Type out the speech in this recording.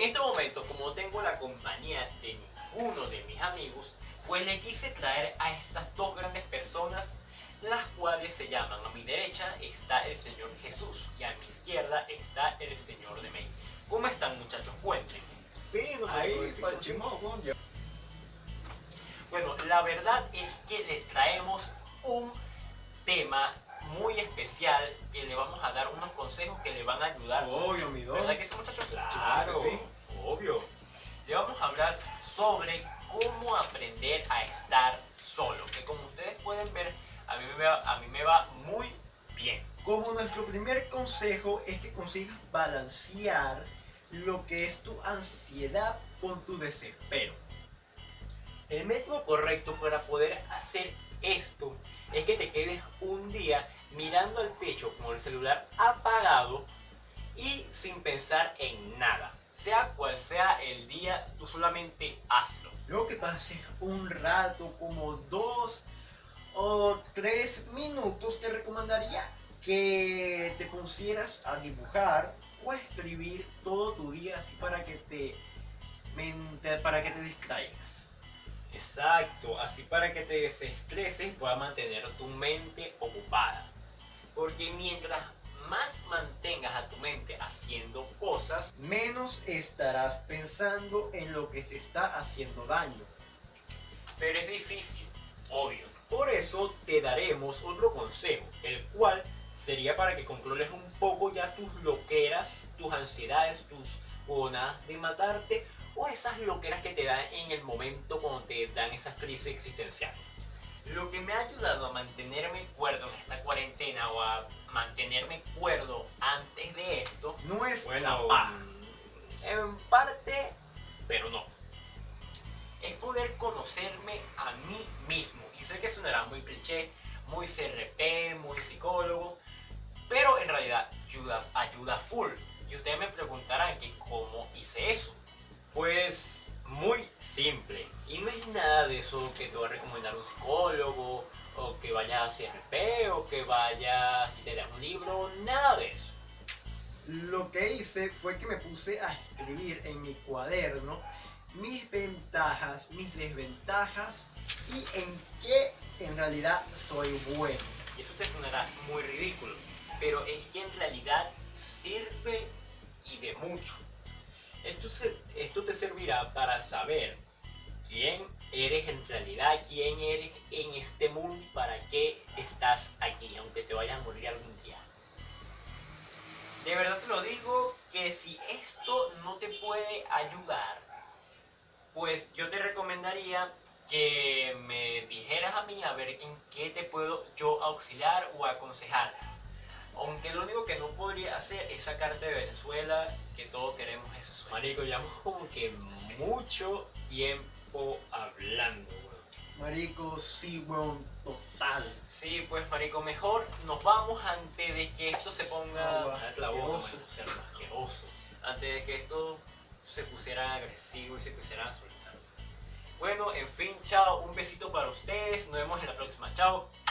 este momento, como no tengo la compañía de ninguno de mis amigos, pues le quise traer a estas dos grandes personas, las cuales se llaman: a mi derecha está el Señor Jesús y a mi izquierda está el Señor de May. ¿Cómo están, muchachos? Cuéntenme. Sí, no Ahí, para el chimoco. Bueno, la verdad es que les traemos un tema muy especial que le vamos a dar unos consejos que le van a ayudar. Obvio, mi don. ¿Verdad que sí, muchachos? Claro, Sí, obvio. Le vamos a hablar sobre cómo aprender a estar solo, que como ustedes pueden ver, a mí me va muy bien. Como nuestro primer consejo es que consigas balancear lo que es tu ansiedad con tu desespero. El método correcto para poder hacer esto es que te quedes un día mirando al techo con el celular apagado y sin pensar en nada. Sea cual sea el día, tú solamente hazlo. Luego que pases un rato, como 2 o 3 minutos, te recomendaría que te pusieras a dibujar o a escribir todo tu día, así para que te distraigas. Exacto, así para que te desestreses y puedas mantener tu mente ocupada. Porque mientras más mantengas a tu mente haciendo cosas, Menos estarás pensando en lo que te está haciendo daño. pero es difícil, obvio. Por eso te daremos otro consejo, el cual sería para que controles un poco ya tus loqueras, tus ansiedades, tus ganas de matarte o esas loqueras que te dan en el momento cuando te dan esas crisis existenciales. Lo que me ha ayudado a mantenerme cuerdo en esta cuarentena o a mantenerme cuerdo antes de esto, No es bueno, la paja. en parte, pero no, es poder conocerme a mí mismo. Y sé que sonará muy cliché, muy CRP, muy psicólogo, pero en realidad ayuda full. Y ustedes me preguntarán que cómo hice eso. Pues muy simple. Y no es nada de eso que te va a recomendar un psicólogo, o que vayas a CRP, o que vayas y te leas un libro, nada de eso. Lo que hice fue que me puse a escribir en mi cuaderno mis ventajas, mis desventajas y en qué en realidad soy bueno. Y eso te sonará muy ridículo, pero es que en realidad sirve y de mucho. Esto te servirá para saber quién eres en realidad, quién eres en este mundo y para qué estás aquí, aunque te vayas a morir algún día. De verdad te lo digo, que si esto no te puede ayudar, pues yo te recomendaría que me dijeras a mí a ver en qué te puedo yo auxiliar o aconsejar. Aunque lo único que no podría hacer es sacarte de Venezuela, que todos queremos eso. Marico, llevamos como que mucho tiempo hablando, weón. Marico, sí, weón, total. Sí, pues marico, mejor nos vamos antes de que esto se ponga... No, Cállate la boca, asqueroso. mano, o sea, asqueroso. Antes de que esto se pusiera agresivo y se pusiera a soltar. Bueno, en fin, chao, un besito para ustedes, nos vemos en la próxima, chao.